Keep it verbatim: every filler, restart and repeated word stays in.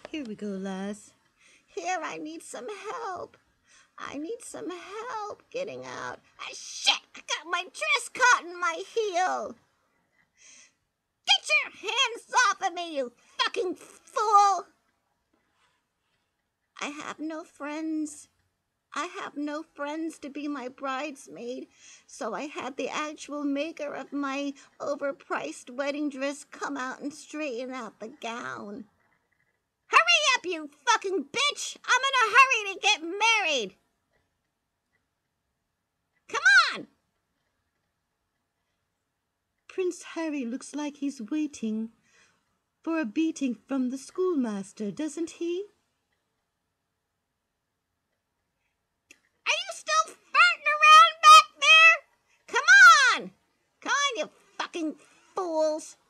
Here we go, lass. Here, I need some help. I need some help getting out. Ah, shit! I got my dress caught in my heel. Get your hands off of me, you fucking fool! I have no friends. I have no friends to be my bridesmaid, so I had the actual maker of my overpriced wedding dress come out and straighten out the gown. Hurry up, you fucking bitch! I'm in a hurry to get married! Come on! Prince Harry looks like he's waiting for a beating from the schoolmaster, doesn't he? Are you still farting around back there? Come on! Come on, you fucking fools!